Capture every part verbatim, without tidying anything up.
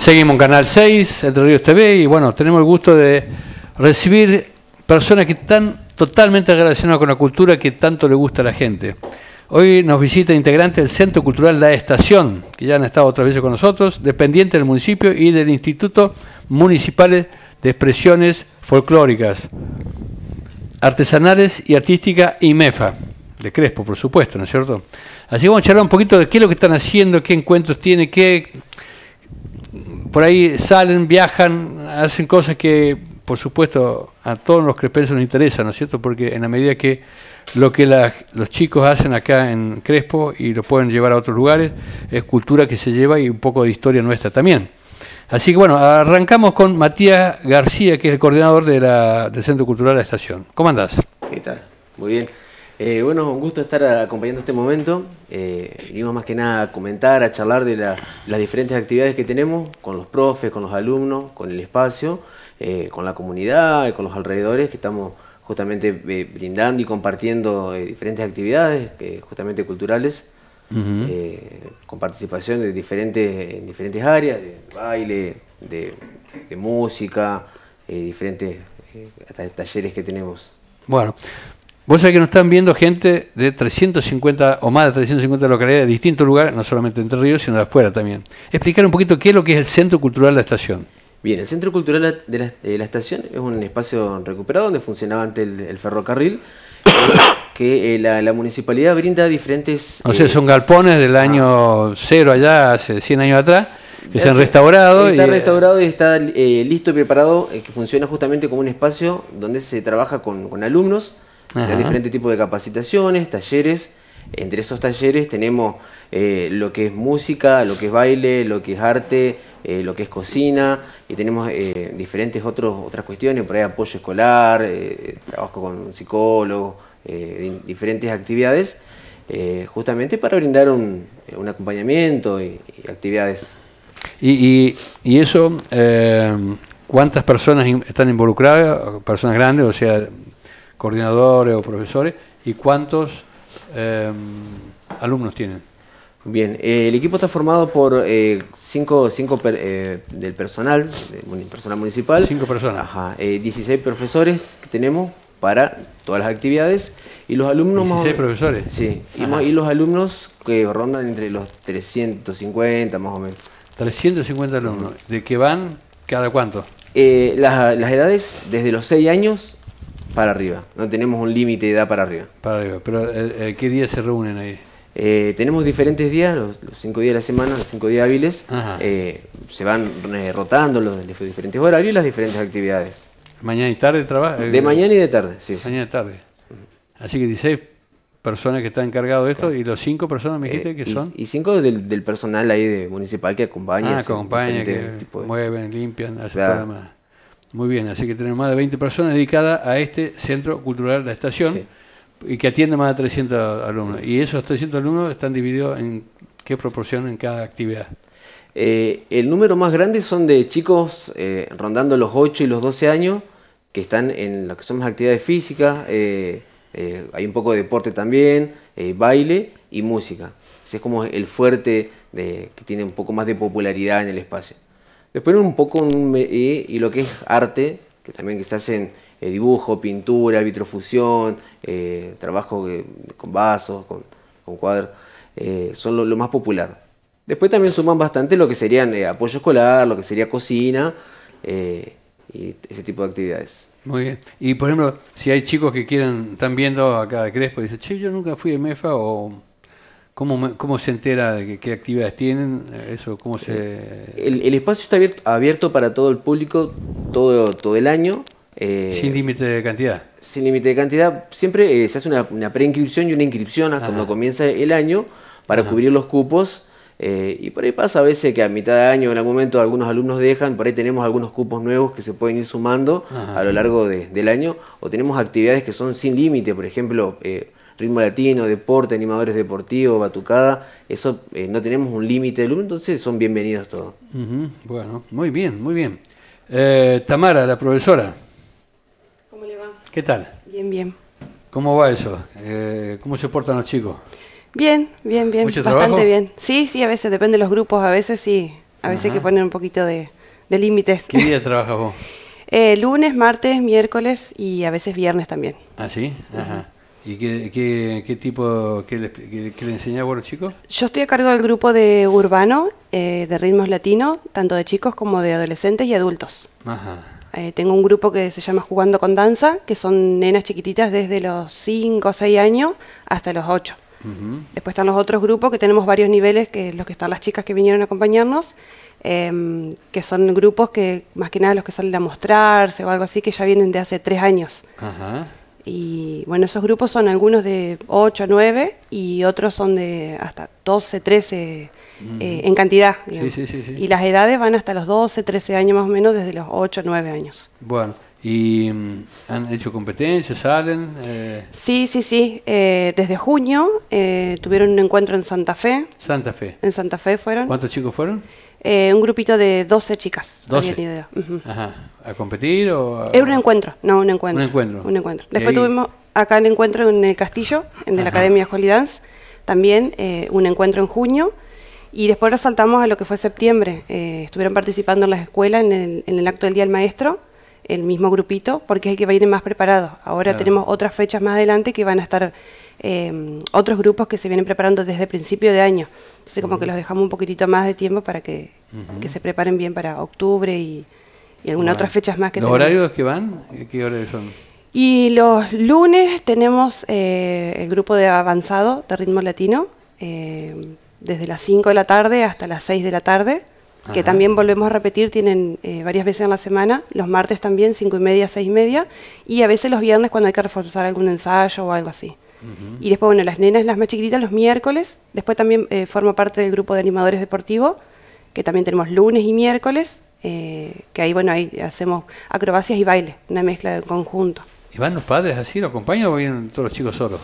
Seguimos en Canal seis, Entre Ríos T V, y bueno, tenemos el gusto de recibir personas que están totalmente relacionadas con la cultura que tanto le gusta a la gente. Hoy nos visita integrantes del Centro Cultural La Estación, que ya han estado otras veces con nosotros, dependiente del municipio y del Instituto Municipal de Expresiones Folclóricas, Artesanales y Artísticas, IMEFA, de Crespo, por supuesto, ¿no es cierto? Así que vamos a charlar un poquito de qué es lo que están haciendo, qué encuentros tienen, qué... Por ahí salen, viajan, hacen cosas que, por supuesto, a todos los crespenses nos interesan, ¿no es cierto? Porque en la medida que lo que la, los chicos hacen acá en Crespo y lo pueden llevar a otros lugares, es cultura que se lleva y un poco de historia nuestra también. Así que bueno, arrancamos con Matías García, que es el coordinador de la, del Centro Cultural La Estación. ¿Cómo andás? ¿Qué tal? Muy bien. Eh, bueno, un gusto estar acompañando este momento. Eh, venimos más que nada a comentar, a charlar de la, las diferentes actividades que tenemos con los profes, con los alumnos, con el espacio, eh, con la comunidad y con los alrededores, que estamos justamente eh, brindando y compartiendo eh, diferentes actividades, eh, justamente culturales, uh-huh. eh, con participación de diferentes, en diferentes áreas, de baile, de, de música, eh, diferentes eh, talleres que tenemos. Bueno. Vos sabés que nos están viendo gente de trescientos cincuenta o más de trescientos cincuenta localidades de distintos lugares, no solamente de Entre Ríos, sino de afuera también. Explicar un poquito qué es lo que es el Centro Cultural La Estación. Bien, el Centro Cultural de la, de la Estación es un espacio recuperado donde funcionaba antes el, el ferrocarril, eh, que eh, la, la municipalidad brinda diferentes... O sea, eh, son galpones del año ah, cero allá, hace cien años atrás, que se han restaurado. Está y, restaurado y está eh, listo y preparado, eh, que funciona justamente como un espacio donde se trabaja con, con alumnos. O sea, diferentes tipos de capacitaciones, talleres. Entre esos talleres tenemos eh, lo que es música, lo que es baile, lo que es arte, eh, lo que es cocina, y tenemos eh, diferentes otros, otras cuestiones, por ahí apoyo escolar, eh, trabajo con psicólogos, eh, diferentes actividades, eh, justamente para brindar un, un acompañamiento y, y actividades. Y, y, y eso, eh, ¿cuántas personas están involucradas? Personas grandes, o sea... coordinadores o profesores, y cuántos eh, alumnos tienen. Bien, eh, el equipo está formado por eh, cinco, cinco per, eh, del personal, del personal municipal. Cinco personas. Ajá, eh, dieciséis profesores que tenemos para todas las actividades, y los alumnos... ¿dieciséis más, profesores? Sí, y, más, y los alumnos que rondan entre los trescientos cincuenta más o menos. trescientos cincuenta alumnos. ¿De qué van? ¿Cada cuánto? Eh, las, las edades, desde los seis años para arriba, no tenemos un límite de edad para arriba. Para arriba, pero eh, ¿qué días se reúnen ahí? Eh, tenemos diferentes días, los, los cinco días de la semana, los cinco días hábiles, eh, se van eh, rotando los, los diferentes horarios y las diferentes actividades. ¿Mañana y tarde trabaja? De mañana y de tarde, sí. Mañana y tarde. Así que dieciséis personas que están encargados de esto, claro. Y los cinco personas me dijiste eh, que y, son... Y cinco del, del personal ahí de municipal que acompaña. Ah, acompaña, que tipo de... mueven, limpian, hacen claro. todo lo demás. Muy bien, así que tenemos más de veinte personas dedicadas a este Centro Cultural La Estación, sí. Y que atiende más de trescientos alumnos. ¿Y esos trescientos alumnos están divididos en qué proporción en cada actividad? Eh, el número más grande son de chicos eh, rondando los ocho y los doce años, que están en lo que son las actividades físicas, eh, eh, hay un poco de deporte también, eh, baile y música. Ese es como el fuerte de, que tiene un poco más de popularidad en el espacio. Después un poco un, y, y lo que es arte, que también que se hacen eh, dibujo, pintura, vitrofusión, eh, trabajo eh, con vasos, con, con cuadros, eh, son lo, lo más popular. Después también suman bastante lo que serían eh, apoyo escolar, lo que sería cocina eh, y ese tipo de actividades. Muy bien. Y por ejemplo, si hay chicos que quieren, están viendo acá de Crespo y dicen, che, yo nunca fui de MEFA, o... ¿Cómo, ¿Cómo se entera de qué, qué actividades tienen? Eso, ¿cómo se...? El, el espacio está abierto, abierto para todo el público todo, todo el año. Eh, ¿Sin límite de cantidad? Sin límite de cantidad. Siempre eh, se hace una, una preinscripción y una inscripción hasta cuando comienza el año para Ajá. cubrir los cupos. Eh, y por ahí pasa a veces que a mitad de año, en algún momento, algunos alumnos dejan. Por ahí tenemos algunos cupos nuevos que se pueden ir sumando Ajá. a lo largo de, del año. O tenemos actividades que son sin límite, por ejemplo... Eh, ritmo latino, deporte, animadores deportivos, batucada, eso eh, no tenemos un límite de alumnos, entonces son bienvenidos todos. Uh-huh. Bueno, muy bien, muy bien. Eh, Tamara, la profesora. ¿Cómo le va? ¿Qué tal? Bien, bien. ¿Cómo va eso? Eh, ¿Cómo se portan los chicos? Bien, bien, bien. ¿Mucho Bastante trabajo? bien. Sí, sí, a veces depende de los grupos, a veces sí, A veces hay Ajá. que poner un poquito de, de límites. ¿Qué día trabajas vos? Eh, lunes, martes, miércoles y a veces viernes también. ¿Ah, sí? Ajá. ¿Y qué, qué, qué tipo, qué le, qué, qué le enseñás vos a los chicos? Yo estoy a cargo del grupo de urbano, eh, de ritmos latinos, tanto de chicos como de adolescentes y adultos. Ajá. Eh, tengo un grupo que se llama Jugando con Danza, que son nenas chiquititas desde los cinco o seis años hasta los ocho. Ujú. Después están los otros grupos, que tenemos varios niveles, que es los que están las chicas que vinieron a acompañarnos, eh, que son grupos que, más que nada, los que salen a mostrarse o algo así, que ya vienen de hace tres años. Ajá. Y bueno, esos grupos son algunos de ocho, nueve y otros son de hasta doce, trece eh, en cantidad. digamos. sí, sí, sí. Y las edades van hasta los doce, trece años más o menos, desde los ocho, nueve años. Bueno, ¿y mm, han hecho competencias, salen? Eh, Sí, sí, sí. eh, desde junio eh, tuvieron un encuentro en Santa Fe. Santa Fe. En Santa Fe fueron. ¿Cuántos chicos fueron? Eh, un grupito de doce chicas. doce. habían ido. Ujú. Ajá. ¿A competir o...? a- Era un encuentro, no un encuentro. Un encuentro. Un encuentro. Y Después ahí- tuvimos acá el encuentro en el Castillo, en de la Ajá. Academia Holy Dance, también eh, un encuentro en junio. Y después nos saltamos a lo que fue septiembre. Eh, estuvieron participando en las escuelas en el, en el acto del Día del Maestro, el mismo grupito, porque es el que va a ir más preparado. Ahora Claro. tenemos otras fechas más adelante que van a estar eh, otros grupos que se vienen preparando desde principio de año. Entonces como que los dejamos un poquitito más de tiempo para que, Ujú. que se preparen bien para octubre y, y algunas Bueno. otras fechas más que ¿Los tenemos. horarios que van? ¿Qué horarios son? Y los lunes tenemos eh, el grupo de avanzado de ritmo latino, eh, desde las cinco de la tarde hasta las seis de la tarde, que Ajá. también volvemos a repetir, tienen eh, varias veces en la semana, los martes también, cinco y media, seis y media, y a veces los viernes cuando hay que reforzar algún ensayo o algo así. Ujú. Y después, bueno, las nenas, las más chiquititas, los miércoles, después también eh, formo parte del grupo de animadores deportivos, que también tenemos lunes y miércoles, eh, que ahí, bueno, ahí hacemos acrobacias y baile, una mezcla de conjunto. ¿Y van los padres así? ¿Lo acompañan o vienen todos los chicos solos?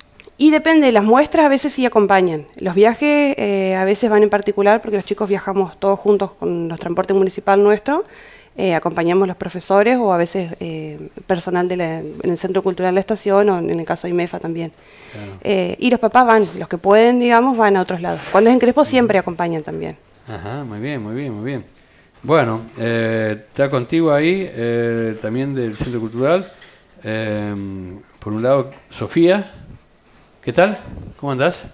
Y depende, las muestras a veces sí acompañan. Los viajes eh, a veces van en particular porque los chicos viajamos todos juntos con los transportes municipal nuestro, eh, acompañamos los profesores o a veces eh, personal de la- en el Centro Cultural de la Estación o en el caso de IMEFA también. Claro. Eh, y los papás van, los que pueden, digamos, van a otros lados. Cuando es en Crespo siempre acompañan también. Ajá, muy bien, muy bien, muy bien. Bueno, eh, está contigo ahí, eh, también del Centro Cultural. Eh, por un lado, Sofía. ¿Qué tal? ¿Cómo andás?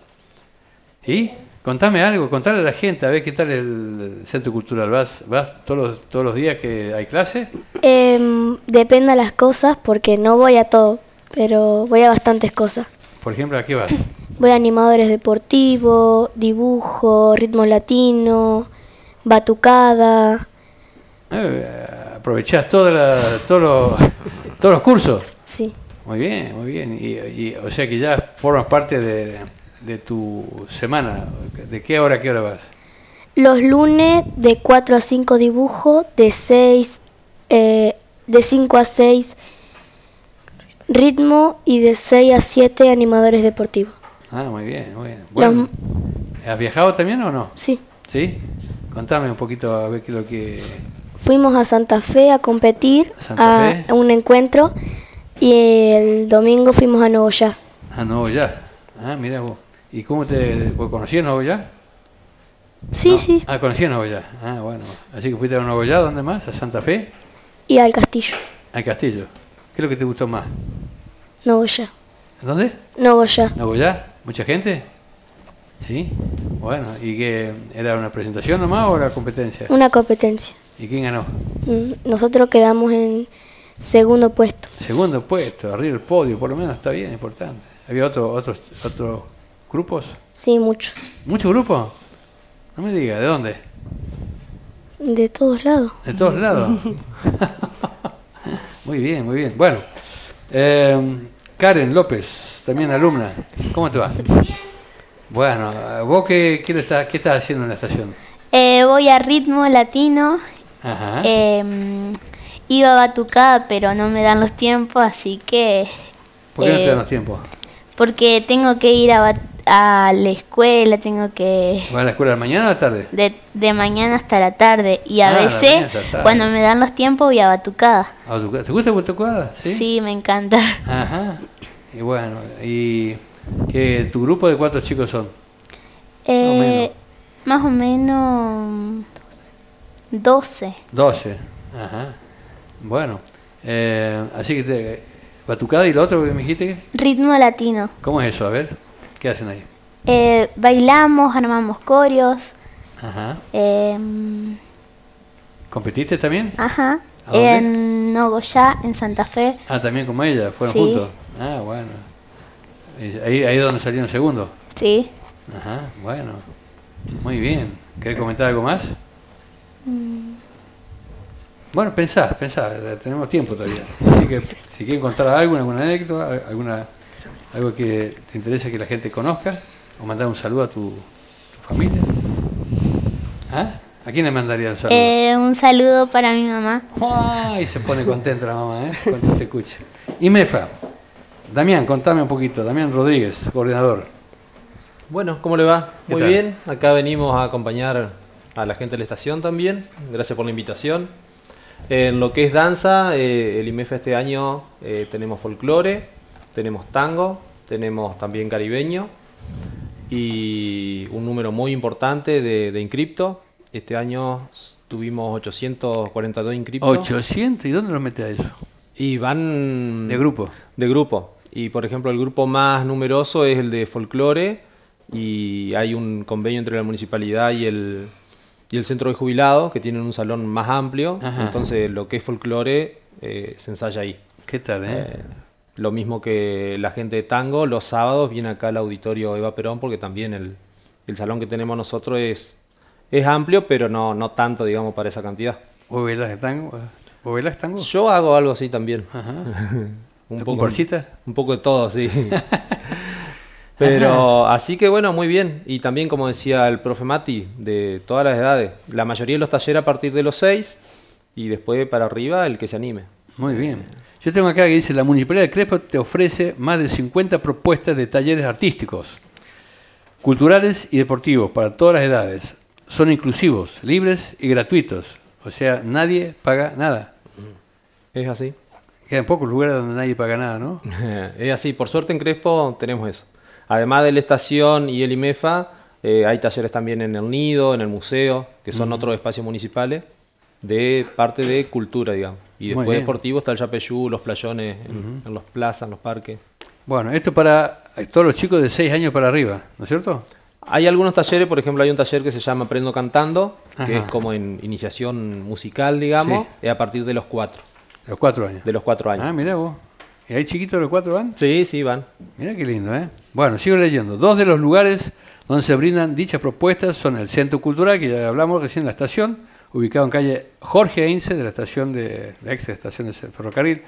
¿Y? Contame algo, contale a la gente, a ver qué tal el Centro Cultural. ¿Vas, vas todos, los, todos los días que hay clase? Em, depende de las cosas porque no voy a todo, pero voy a bastantes cosas. Por ejemplo, ¿a qué vas? Voy a animadores deportivos, dibujo, ritmo latino, batucada. Eh, ¿Aprovechás toda la- todos, los, todos los cursos? Sí, Muy bien, muy bien. Y, y, o sea que ya formas parte de, de tu semana. ¿De qué hora a qué hora vas? los lunes de cuatro a cinco dibujo, de seis, eh, de cinco a seis ritmo y de seis a siete animadores deportivos. Ah, muy bien, muy bien. Bueno, ¿has viajado también o no? Sí, ¿Sí? Contame un poquito a ver qué es lo que... fuimos a Santa Fe a competir Santa a, Fe. a un encuentro y el domingo fuimos a Nogoyá. Ah, Nuevo Ya. Ah, mira vos. ¿Y cómo te... vos conocías Nuevo Ya? Sí, No. sí, Ah, conocías Nuevo Ya. Ah, bueno. Así que fuiste a Nuevo Ya, ¿dónde más? ¿A Santa Fe? y al castillo. Al Castillo. ¿Qué es lo que te gustó más? Nogoyá. ¿Dónde? Nogoyá. ¿Nuevo Ya? ¿Mucha gente? Sí. Bueno, ¿y qué? ¿Era una presentación nomás o era competencia? Una competencia. ¿Y quién ganó? Mm, Nosotros quedamos en segundo puesto. Segundo puesto, arriba del podio, por lo menos está bien, importante. ¿Había otro, otros, otros grupos? Sí, mucho. ¿Muchos grupos? No me diga, ¿de dónde? De todos lados. De todos lados. Muy bien, muy bien. Bueno, eh, Karen López, también alumna. ¿Cómo te va? Bueno, ¿vos qué, qué, le estás, qué estás haciendo en la estación? Eh, voy a ritmo latino. Ajá. eh, iba a batucada, pero no me dan los tiempos, así que... ¿Por qué no te eh, dan los tiempos? Porque tengo que ir a, bat- a la escuela, tengo que... ¿Vas a la escuela de mañana o de tarde? De, de mañana hasta la tarde. Y a Ah, de veces, mañana hasta tarde. cuando me dan los tiempos, voy a batucada. ¿A Batucada? ¿Te gusta Batucada? ¿Sí? Sí, me encanta. Ajá. Y bueno, ¿y que tu grupo de cuatro chicos son? Eh, más o menos... dos, doce. doce. Ajá. Bueno. Eh, así que te, batucada y lo otro que me dijiste. Ritmo latino. ¿Cómo es eso? A ver. ¿Qué hacen ahí? Eh, bailamos, armamos coreos. Ajá. Eh, ¿Competiste también? ajá. ¿A dónde? En Nogoyá, en Santa Fe. Ah, también como ella. ¿Fueron Sí. juntos? Ah, bueno. Y Ahí, ahí es donde salieron segundo. Sí. Ajá. Bueno. Muy bien. ¿Querés comentar algo más? Bueno, pensá, pensá, tenemos tiempo todavía. Así que si quieren contar algo, alguna anécdota, alguna, algo que te interese que la gente conozca, o mandar un saludo a tu, tu familia. ¿Ah? ¿A quién le mandaría un saludo? Eh, un saludo para mi mamá. ¡Ay! Se pone contenta la mamá, ¿eh? Cuando te escuche. IMEFA. Damián, contame un poquito. Damián Rodríguez, coordinador. Bueno, ¿cómo le va? ¿Qué Muy tal? bien. Acá venimos a acompañar a la gente de la estación también. Gracias por la invitación. En lo que es danza, eh, el IMEFA este año eh, tenemos folclore, tenemos tango, tenemos también caribeño y un número muy importante de, de inscriptos. Este año tuvimos ochocientos cuarenta y dos inscriptos. ochocientos, ¿y dónde los metes a eso? Y van... De grupo. De grupo. Y por ejemplo, el grupo más numeroso es el de folclore y hay un convenio entre la municipalidad y el, y el centro de jubilados que tienen un salón más amplio. Ajá. Entonces, lo que es folclore eh, se ensaya ahí. ¿Qué tal, eh? Eh, lo mismo que la gente de tango, los sábados viene acá al auditorio Eva Perón porque también el, el salón que tenemos nosotros es, es amplio, pero no, no tanto, digamos, para esa cantidad. ¿Vos bailás de tango? ¿Vos bailás tango? Yo hago algo así también. Ajá. un, ¿La poco, comparsita? un poco de todo, sí. Pero así que bueno, muy bien. Y también, como decía el profe Mati, de todas las edades. La mayoría de los talleres a partir de los seis y después para arriba el que se anime. Muy bien. Yo tengo acá que dice, la Municipalidad de Crespo te ofrece más de cincuenta propuestas de talleres artísticos, culturales y deportivos para todas las edades. Son inclusivos, libres y gratuitos. O sea, nadie paga nada. Es así. Quedan pocos lugares donde nadie paga nada, ¿no? Es así. Por suerte en Crespo tenemos eso. Además de la estación y el IMEFA, eh, hay talleres también en el Nido, en el museo, que son Ujú. otros espacios municipales de parte de cultura, digamos. Y Muy después bien. deportivo está el Yapeyú, los playones en, en los plazas, en los parques. Bueno, esto para todos los chicos de seis años para arriba, ¿no es cierto? Hay algunos talleres, por ejemplo, hay un taller que se llama Aprendo Cantando, que Ajá. es como en iniciación musical, digamos, Sí. es a partir de los cuatro, Los cuatro años. de los cuatro años. Ah, mirá vos. ¿Y hay chiquitos de los cuatro van? Sí, sí, van. Mirá qué lindo, ¿eh? Bueno, sigo leyendo. Dos de los lugares donde se brindan dichas propuestas son el Centro Cultural, que ya hablamos recién, la estación, ubicado en calle Jorge Heinze, de la estación de la ex estación de ferrocarril,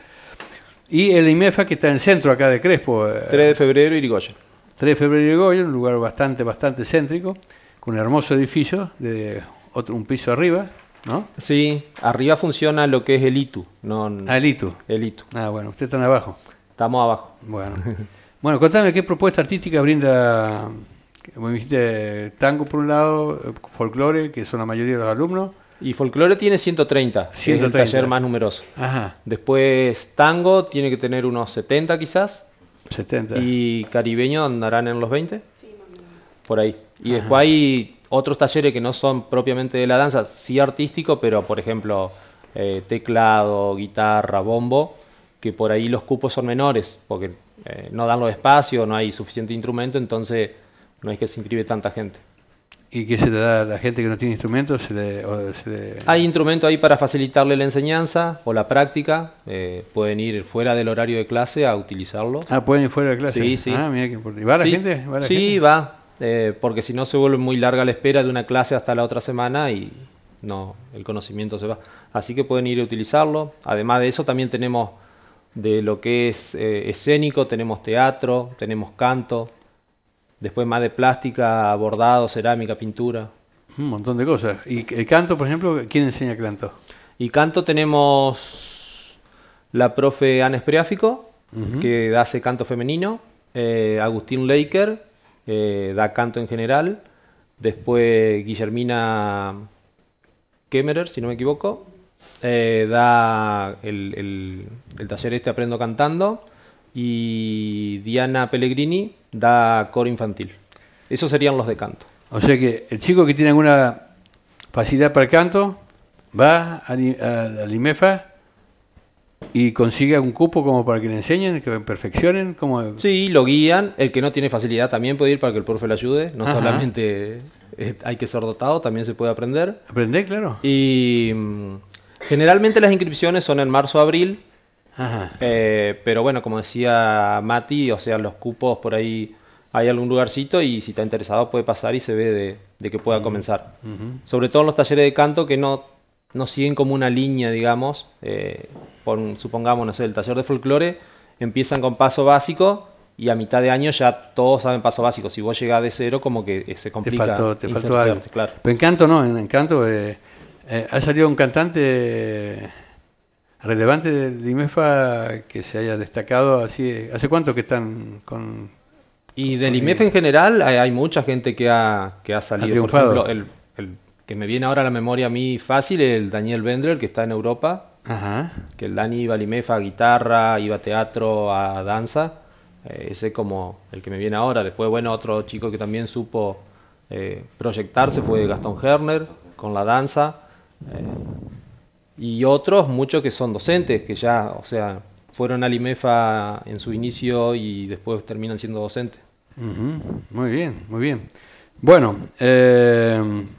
y el IMEFA, que está en el centro acá de Crespo. eh, tres de febrero, Irigoyen. tres de febrero de Goya, un lugar bastante, bastante céntrico, con un hermoso edificio de otro, un piso arriba, ¿no? Sí, arriba funciona lo que es el I T U, no Ah, el ITU. el I T U. Ah, bueno, ustedes están abajo. Estamos abajo. Bueno, bueno, contame qué propuesta artística brinda, como dijiste, tango por un lado, folclore, que son la mayoría de los alumnos. Y folclore tiene ciento treinta, que es ciento el treinta. taller más numeroso. Ajá, Después tango tiene que tener unos setenta quizás. setenta. Y caribeño andarán en los veinte. Por ahí. Y después hay otros talleres que no son propiamente de la danza, sí artístico, pero por ejemplo eh, teclado, guitarra, bombo, que por ahí los cupos son menores, porque eh, no dan los espacios, no hay suficiente instrumento, entonces no es que se inscribe tanta gente. ¿Y qué se le da a la gente que no tiene instrumentos? Se le, o se le- Hay instrumentos ahí para facilitarle la enseñanza o la práctica, eh, pueden ir fuera del horario de clase a utilizarlo. Ah, ¿pueden ir fuera de clase? Sí, sí. Ah, mira qué importante. ¿Y va la Sí, gente? ¿Va la sí, gente? va, eh, porque si no se vuelve muy larga la espera de una clase hasta la otra semana y no, el conocimiento se va. Así que pueden ir a utilizarlo. Además de eso también tenemos de lo que es eh, escénico, tenemos teatro, tenemos canto, después más de plástica, bordado, cerámica, pintura. Un montón de cosas. ¿Y el canto, por ejemplo? ¿Quién enseña canto? Y canto tenemos la profe Ana Espreáfico, Ujú. que da hace canto femenino, eh, Agustín Leiker, eh, da canto en general, después Guillermina Kemmerer, si no me equivoco, eh, da el, el- el taller este Aprendo Cantando, y Diana Pellegrini da coro infantil. Esos serían los de canto. O sea que el chico que tiene alguna facilidad para el canto va al, al, al IMEFA y consigue un cupo como para que le enseñen, que perfeccionen. Como... Sí, lo guían. El que no tiene facilidad también puede ir para que el profe le ayude. No Ajá. solamente eh, hay que ser dotado, también se puede aprender. Aprender, claro. Y mm, generalmente las inscripciones son en marzo o abril. Ajá. Eh, pero bueno, como decía Mati, o sea, los cupos por ahí hay algún lugarcito y si está interesado puede pasar y se ve de, de que pueda uh-huh. comenzar. Uh-huh. Sobre todo en los talleres de canto que no, no siguen como una línea, digamos. Eh, por, supongamos, no sé, el taller de folclore empiezan con paso básico y a mitad de año ya todos saben paso básico. Si vos llegás de cero, como que se complica. Te faltó, te faltó algo. Claro. Pero en canto no, en canto eh, eh, ha salido un cantante... Eh, relevante del IMEFA que se haya destacado así. ¿Hace cuánto que están con...? Y del IMEFA en general hay, hay mucha gente que ha, que ha salido. Ha Por ejemplo, el, el que me viene ahora a la memoria a mí fácil, el Daniel Bendler, que está en Europa. Ajá. Que el Dani iba al IMEFA a guitarra, iba a teatro, a danza. Eh, ese es como el que me viene ahora. Después, bueno, otro chico que también supo eh, proyectarse fue Gastón Herner, con la danza. Eh, Y otros, muchos que son docentes, que ya, o sea, fueron al IMEFA en su inicio y después terminan siendo docentes. Uh-huh. Muy bien, muy bien. Bueno, eh,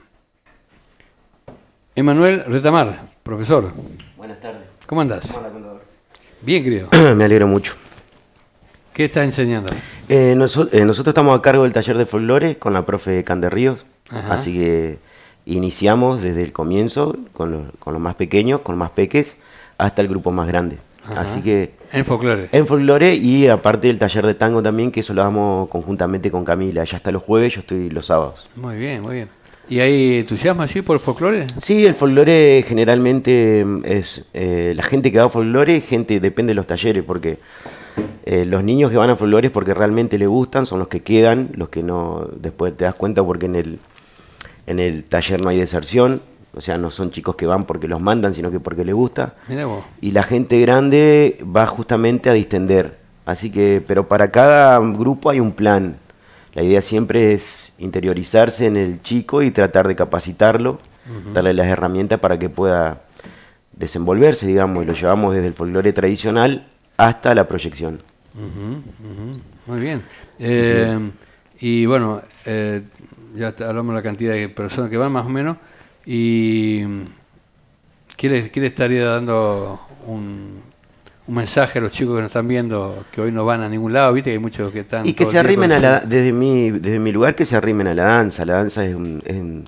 Emanuel Retamar, profesor. Buenas tardes. ¿Cómo andás? ¿Cómo anda, contador? Bien, querido. Me alegro mucho. ¿Qué estás enseñando? Eh, noso eh, nosotros estamos a cargo del taller de folclore con la profe Cande Ríos, Ajá. así que... Iniciamos desde el comienzo con los, con los más pequeños, con los más peques, hasta el grupo más grande. Ajá. Así que en folclore. En folclore y aparte del taller de tango también, que eso lo damos conjuntamente con Camila. Ella está los jueves, yo estoy los sábados. Muy bien, muy bien. ¿Y hay entusiasmo así por el folclore? Sí, el folclore generalmente es... Eh, la gente que va a folclore, gente depende de los talleres, porque eh, los niños que van a folclore es porque realmente les gustan, son los que quedan, los que no... Después te das cuenta porque en el... En el taller no hay deserción, o sea, no son chicos que van porque los mandan, sino que porque les gusta. Mirá vos. Y la gente grande va justamente a distender. Así que, pero para cada grupo hay un plan. La idea siempre es interiorizarse en el chico y tratar de capacitarlo, uh-huh. darle las herramientas para que pueda desenvolverse, digamos, y lo llevamos desde el folclore tradicional hasta la proyección. Uh-huh, uh-huh. Muy bien. Eh, sí, sí. Y bueno... Eh, ya hablamos de la cantidad de personas que van más o menos, y ¿qué le, qué le estaría dando un, un mensaje a los chicos que nos están viendo, que hoy no van a ningún lado? Viste que hay muchos que están... Y que se arrimen a la, desde mi, desde mi lugar, que se arrimen a la danza. La danza es, un, es, un,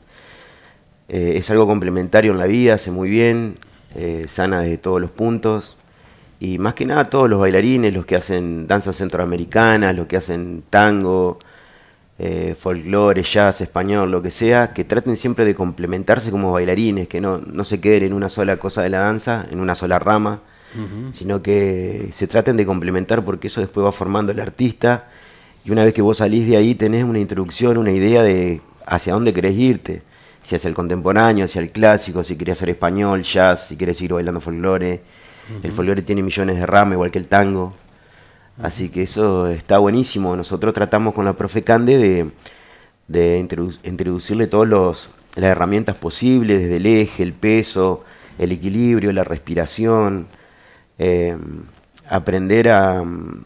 eh, es algo complementario en la vida, hace muy bien, eh, sana desde todos los puntos, y más que nada todos los bailarines, los que hacen danzas centroamericanas, los que hacen tango, Eh, folclore, jazz, español, lo que sea, que traten siempre de complementarse como bailarines, que no, no se queden en una sola cosa de la danza, en una sola rama, uh-huh. sino que se traten de complementar, porque eso después va formando el artista, y una vez que vos salís de ahí tenés una introducción, una idea de hacia dónde querés irte, si hacia el contemporáneo, hacia el clásico, si querés hacer español, jazz, si querés seguir bailando folclore. Uh-huh. El folclore tiene millones de ramas, igual que el tango. Así que eso está buenísimo. Nosotros tratamos con la profe Cande de, de introdu introducirle todas las herramientas posibles, desde el eje, el peso, el equilibrio, la respiración, eh, aprender a,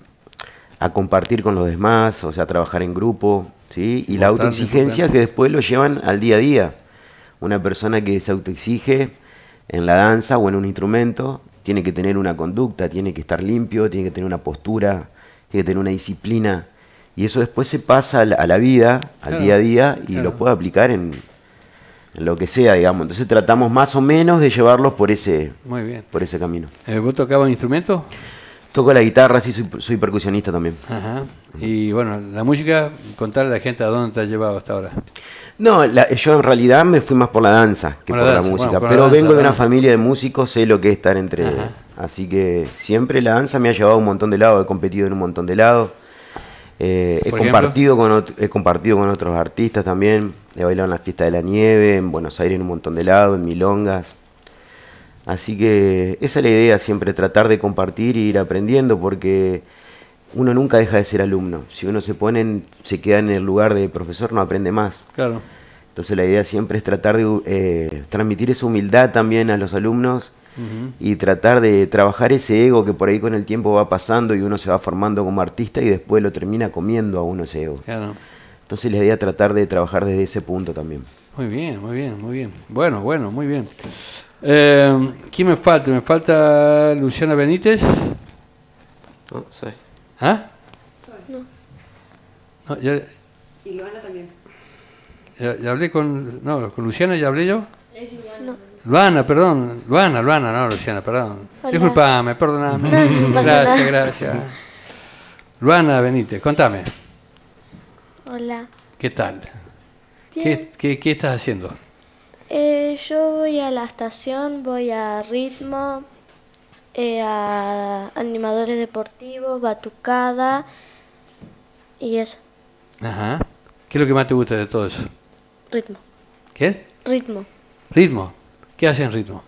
a compartir con los demás, o sea, trabajar en grupo, ¿sí? Y la autoexigencia que después lo llevan al día a día. Una persona que se autoexige en la danza o en un instrumento tiene que tener una conducta, tiene que estar limpio, tiene que tener una postura, tiene que tener una disciplina. Y eso después se pasa a la, a la vida, al claro, día a día, y claro. lo puede aplicar en, en lo que sea, digamos. Entonces tratamos más o menos de llevarlos por ese, Muy bien. Por ese camino. Eh, ¿Vos tocabas un instrumento? Toco la guitarra, sí, soy, soy percusionista también. Ajá. Y bueno, la música, contarle a la gente a dónde te ha llevado hasta ahora. No, la, yo en realidad me fui más por la danza que por, por la, danza, la música, bueno, por pero la danza, vengo de una familia de músicos, sé lo que es estar entre... Ajá. Así que siempre la danza me ha llevado a un montón de lados, he competido en un montón de lados, eh, he, compartido con he compartido con otros artistas también, he bailado en la Fiesta de la Nieve, en Buenos Aires en un montón de lados, en milongas. Así que esa es la idea, siempre tratar de compartir e ir aprendiendo, porque uno nunca deja de ser alumno. Si uno se pone, en, se queda en el lugar de profesor, no aprende más. Claro. Entonces la idea siempre es tratar de eh, transmitir esa humildad también a los alumnos uh-huh. y tratar de trabajar ese ego que por ahí con el tiempo va pasando y uno se va formando como artista y después lo termina comiendo a uno ese ego. Claro. Entonces la idea es tratar de trabajar desde ese punto también. Muy bien, muy bien, muy bien. Bueno, bueno, muy bien. Eh, ¿Quién me falta? Me falta Luciana Benítez. No, soy. ¿Ah? Soy. No. no ya, y Luana también. Ya, ya hablé con... No, con Luciana ya hablé yo. Es Luana. Luana, perdón. Luana, Luana, no, Luciana, perdón. Hola. Disculpame, perdóname. No, no gracias, nada. gracias. Luana Benítez, contame. Hola. ¿Qué tal? ¿Qué, qué, ¿Qué estás haciendo? Eh, yo voy a la estación, voy a ritmo, eh, a animadores deportivos, batucada y eso. Ajá. ¿Qué es lo que más te gusta de todo eso? Ritmo. ¿Qué? Ritmo. Ritmo. ¿Qué hacen ritmo?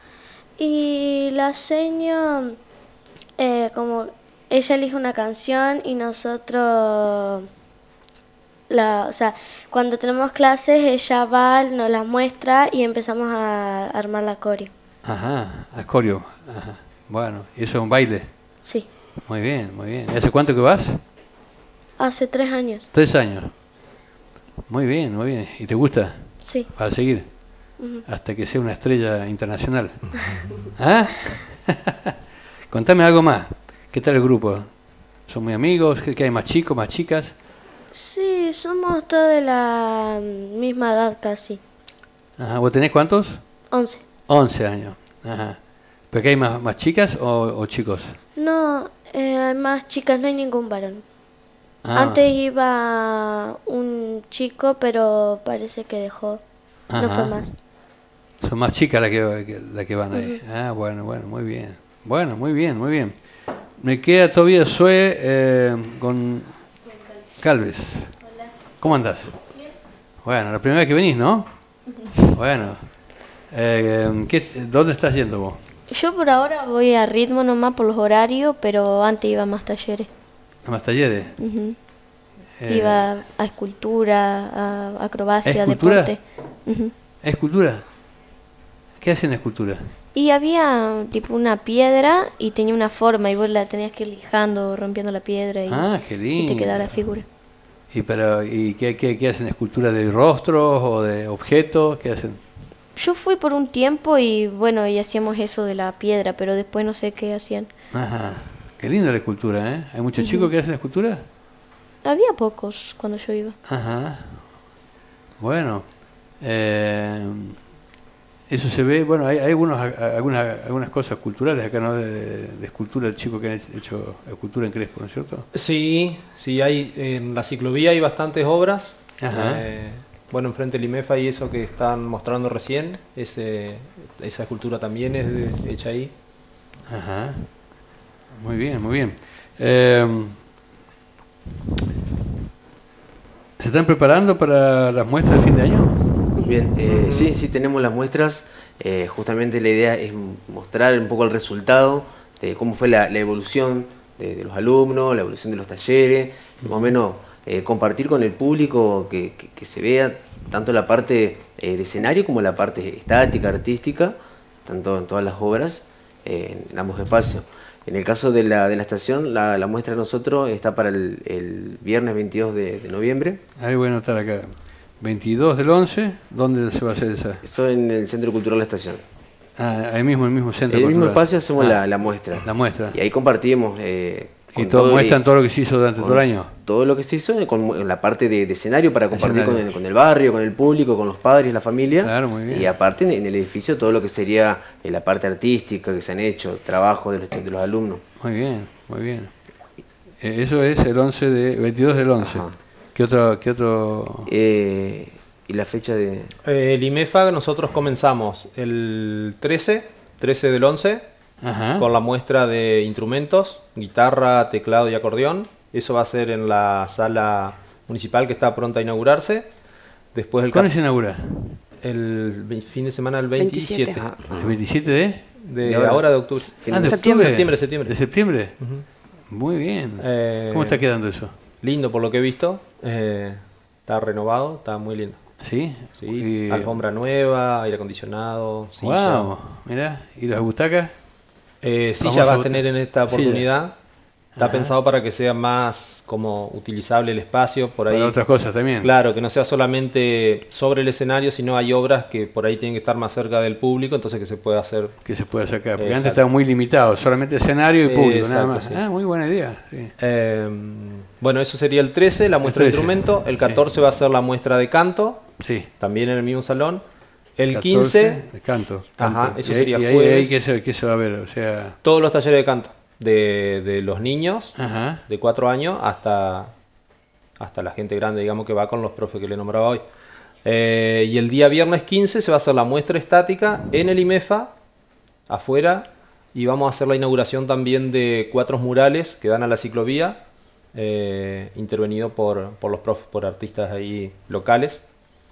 Y la seño, eh, como ella elige una canción y nosotros, la, o sea, cuando tenemos clases ella va, nos las muestra y empezamos a armar la coreo. Ajá, acorio. Ajá. Bueno, ¿y eso es un baile? Sí. Muy bien, muy bien. ¿Y hace cuánto que vas? Hace tres años. Tres años. Muy bien, muy bien. ¿Y te gusta? Sí. ¿Vas a seguir? Uh-huh. Hasta que sea una estrella internacional. ¿Ah? Contame algo más. ¿Qué tal el grupo? ¿Son muy amigos? ¿Qué hay más chicos, más chicas? Sí, somos todos de la misma edad casi. Ajá. ¿Vos tenés cuántos? Once. Once años. Ajá. ¿Pero qué hay más, más chicas o, o chicos? No, eh, hay más chicas, no hay ningún varón. Ah. Antes iba un chico, pero parece que dejó. Ajá. No fue más. Son más chicas las que, que, la que van ahí. Uh-huh. Ah, bueno, bueno, muy bien. Bueno, muy bien, muy bien. Me queda todavía Zoe eh, con Calves. Hola. ¿Cómo andás? Bien. Bueno, la primera vez que venís, ¿no? Uh-huh. Bueno. Eh, ¿qué, ¿Dónde estás yendo vos? Yo por ahora voy a ritmo nomás por los horarios, pero antes iba a más talleres. ¿A más talleres? Uh-huh. Eh, iba a escultura, a acrobacia, ¿escultura? deporte. Uh-huh. ¿Escultura? ¿Qué hacen escultura? Y había tipo una piedra y tenía una forma y vos la tenías que ir lijando, rompiendo la piedra y, ah, qué lindo. y te quedaba la figura. ¿Y, pero, y qué, qué, qué hacen? ¿Escultura de rostros o de objetos? ¿Qué hacen? Yo fui por un tiempo y bueno, y hacíamos eso de la piedra, pero después no sé qué hacían. Ajá. Qué linda la escultura, ¿eh? ¿Hay muchos Uh-huh. chicos que hacen escultura? Había pocos cuando yo iba. Ajá. Bueno. Eh, eso se ve, bueno, hay, hay algunos, algunas, algunas cosas culturales acá, ¿no? De, de, de escultura, el chico que han hecho escultura en Crespo, ¿no es cierto? Sí, sí, hay en la ciclovía hay bastantes obras. Ajá. Eh, bueno, enfrente del IMEFA y eso que están mostrando recién, ese, esa escultura también es de, hecha ahí. Ajá. Muy bien, muy bien. Eh, ¿Se están preparando para las muestras de fin de año? Bien, eh, sí, sí tenemos las muestras. Eh, justamente la idea es mostrar un poco el resultado de cómo fue la, la evolución de, de los alumnos, la evolución de los talleres, más o menos eh, compartir con el público que, que, que se vea tanto la parte eh, de escenario como la parte estática, artística, tanto en todas las obras, eh, en ambos espacios. En el caso de la, de la estación, la, la muestra de nosotros está para el, el viernes veintidós de, de noviembre. Ahí voy a anotar acá. veintidós del once, ¿dónde se va a hacer esa? Eso en el Centro Cultural La Estación. Ah, ahí mismo, en el mismo centro En el mismo cultural. espacio hacemos Ah, la, la muestra. La muestra. Y ahí compartimos. Eh, Y con todo, todo muestran el- todo lo que se hizo durante con todo el año. Todo lo que se hizo, con la parte de, de escenario para compartir con Escenario. el, con el barrio, con el público, con los padres, la familia. Claro, muy bien. Y aparte en, en el edificio todo lo que sería eh, la parte artística que se han hecho, trabajo de los, de los alumnos. Muy bien, muy bien. Eh, eso es el once de, veintidós del once. Ajá. ¿Qué otro, qué otro? Eh, y la fecha de... Eh, el IMEFA nosotros comenzamos el trece, trece del once, Ajá. con la muestra de instrumentos, guitarra, teclado y acordeón. Eso va a ser en la sala municipal que está pronta a inaugurarse. Después el, ¿Cuándo cap- se inaugura? el ve- fin de semana del veintisiete, veintisiete. Ajá. ¿El veintisiete de? de, De ahora. ahora. de octubre. Fin Ah, de de septiembre. Septiembre, septiembre. ¿De septiembre? Ujú. Muy bien. Eh, ¿Cómo está quedando eso? Lindo por lo que he visto. Eh, está renovado, está muy lindo. ¿Sí? ¿sí? Y- Alfombra nueva, aire acondicionado, silla. Wow, mirá. ¿Y las butacas? Eh, Famosa silla va a bota- tener en esta silla. oportunidad. Está Ajá. pensado para que sea más como utilizable el espacio por ahí. Para otras cosas también. Claro, que no sea solamente sobre el escenario, sino hay obras que por ahí tienen que estar más cerca del público, entonces que se puede hacer. Que se pueda sacar. Porque Exacto. antes estaba muy limitado, solamente escenario y público, nada Exacto, más. sí. Ah, muy buena idea. Sí. Eh, bueno, eso sería el trece, la muestra de trece. instrumento. El catorce va a ser la muestra de canto, Sí. también en el mismo salón. El catorce, quince, de canto. Ajá, canto. eso Y ahí- sería y ahí, jueves. ahí ¿qué, se, qué se va a ver? O sea. todos los talleres de canto, de, de los niños Ajá. de cuatro años hasta, hasta la gente grande, digamos, que va con los profes que le nombraba hoy. Eh, y el día viernes quince se va a hacer la muestra estática en el IMEFA, afuera, y vamos a hacer la inauguración también de cuatro murales que dan a la ciclovía, eh, intervenido por, por los profes, por artistas ahí locales.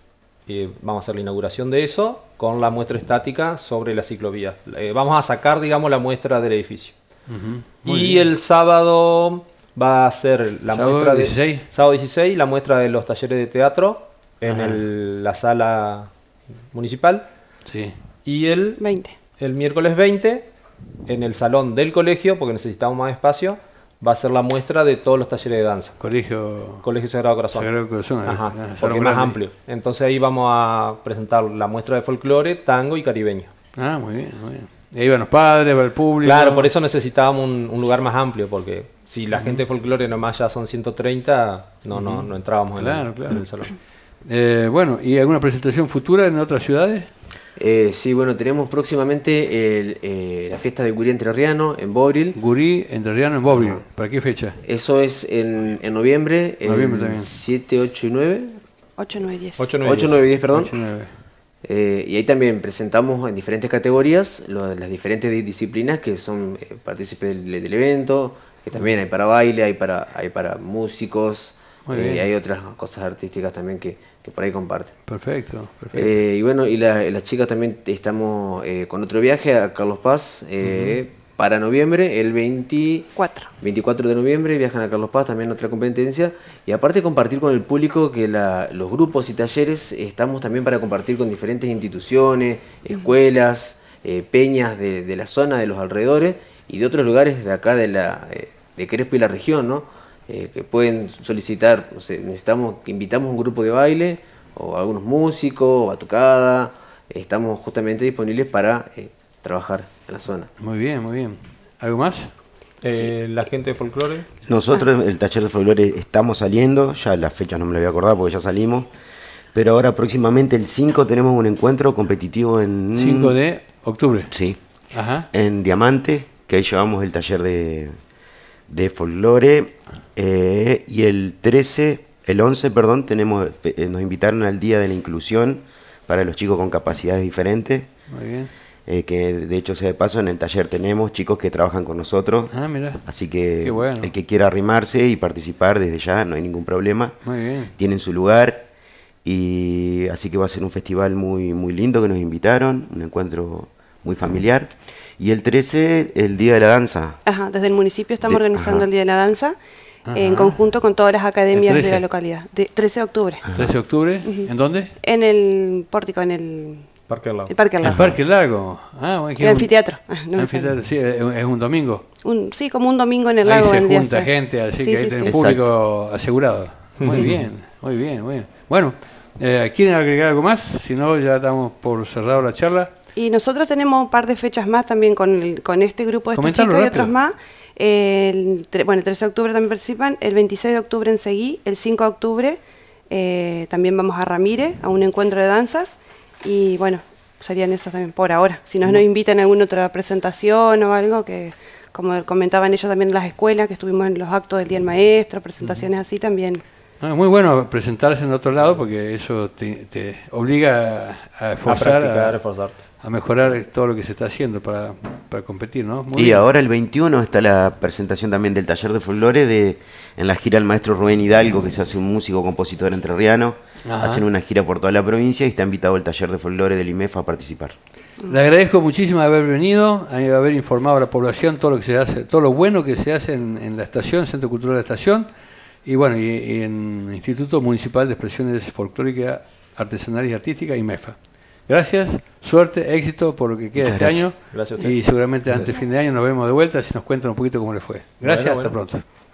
Eh, vamos a hacer la inauguración de eso con la muestra estática sobre la ciclovía. Eh, vamos a sacar, digamos, la muestra del edificio. Ujú. Muy Y bien. el sábado va a ser la ¿Sábado muestra de dieciséis? sábado dieciséis, la muestra de los talleres de teatro en Ajá. el- la sala municipal, Sí. y el, veinte. el miércoles veinte en el salón del colegio, porque necesitamos más espacio, va a ser la muestra de todos los talleres de danza. Colegio Colegio Sagrado Corazón. Sagrado Corazón. Ajá, ah, salón porque es más grande. amplio. Entonces ahí vamos a presentar la muestra de folclore, tango y caribeño. Ah, muy bien, muy bien. Y ahí van los padres, va el público. Claro, por eso necesitábamos un, un lugar más amplio, porque si la gente de folclore nomás ya son ciento treinta, no, no, no entrábamos en, Claro, el, claro. en el salón. Eh, bueno, ¿y alguna presentación futura en otras ciudades? Eh, sí, bueno, tenemos próximamente el, eh, la fiesta de Gurí Entrerriano en Bobril. Gurí, Entrerriano, en Bobril. ¿Para qué fecha? Eso es en, en noviembre, el Noviembre también. siete, ocho y nueve. ocho, nueve, diez. ocho, nueve, ocho, diez. nueve y diez, perdón. ocho, nueve. Eh, y ahí también presentamos en diferentes categorías lo- las diferentes di- disciplinas que son eh, partícipes del, del evento, que también hay para baile, hay para, hay para músicos, Muy eh, bien. y hay otras cosas artísticas también que, que por ahí comparten. Perfecto, perfecto. Eh, y bueno, y la- las chicas también estamos eh, con otro viaje a Carlos Paz eh, para noviembre, el veinte, Cuatro. veinticuatro de noviembre, viajan a Carlos Paz, también otra competencia. Y aparte compartir con el público que la- los grupos y talleres estamos también para compartir con diferentes instituciones, escuelas, eh, peñas de, de la zona, de los alrededores y de otros lugares de acá de, la, eh, de Crespo y la región, ¿no? Eh, que pueden solicitar, no sé, necesitamos, invitamos un grupo de baile o algunos músicos, batucada, estamos justamente disponibles para eh, trabajar en la zona. Muy bien, muy bien. ¿Algo más? Eh, La gente de folclore. Nosotros, el taller de folclore, estamos saliendo, ya las fechas no me las voy a acordar porque ya salimos, pero ahora próximamente el cinco tenemos un encuentro competitivo en... cinco de octubre. Sí, Ajá. en Diamante, que ahí llevamos el taller de, de folclore, eh, y el trece, el once, perdón, tenemos, eh, nos invitaron al Día de la Inclusión para los chicos con capacidades diferentes, Muy bien. eh, que de hecho sea de paso en el taller tenemos chicos que trabajan con nosotros, Ah, mira. así que Qué bueno. el que quiera arrimarse y participar desde ya no hay ningún problema, Muy bien. tienen su lugar, y así que va a ser un festival muy, muy lindo que nos invitaron, un encuentro muy familiar. Y el trece, el Día de la Danza. Ajá, desde el municipio estamos De- organizando ajá. el Día de la Danza Ajá. en conjunto con todas las academias El de la trece. localidad. De, trece de octubre. trece de octubre. ¿En dónde? En el pórtico, en el, Parque al lado. el Parque al El lado. Parque Largo. Ah, bueno, que El es un- anfiteatro. Ah, no me anfiteatro, sí, es un- es un domingo. Un- sí, como un domingo en el Ahí lago. se el día junta ese. gente, así Sí, que ahí sí, tiene sí. un público asegurado. Muy bien, muy bien, muy bien. Bueno, eh, ¿quieren agregar algo más? Si no, ya estamos por cerrado la charla. Y nosotros tenemos un par de fechas más también con, el- con este grupo de estos Comentalo chicos y rápido. otros más. El, tre- bueno, el trece de octubre también participan, el veintiséis de octubre en Seguí, el cinco de octubre eh, también vamos a Ramírez a un encuentro de danzas y bueno, serían esos también por ahora. Si nos, nos invitan a alguna otra presentación o algo que, como comentaban ellos también en las escuelas, que estuvimos en los actos del Día del Maestro, presentaciones así también. Ah, muy bueno presentarse en otro lado porque eso te, te obliga a, a A esforzar, practicar, a, esforzarte. a mejorar todo lo que se está haciendo para, para competir, ¿no? Muy Y bien. ahora el veintiuno está la presentación también del taller de folclore de, en la gira del maestro Rubén Hidalgo, que se hace un músico compositor entrerriano. Ajá. Hacen una gira por toda la provincia y está invitado el taller de folclore del IMEFA a participar. Le agradezco muchísimo haber venido, a haber informado a la población todo lo que se hace, todo lo bueno que se hace en, en la estación, Centro Cultural de la Estación, y bueno, y, y en el Instituto Municipal de Expresiones Folclóricas artesanales y artísticas, IMEFA. Gracias, suerte, éxito por lo que queda Muchas este gracias. año. Gracias a usted. Y seguramente antes de fin de año nos vemos de vuelta si nos cuentan un poquito cómo les fue. Gracias, Bueno, hasta bueno. pronto.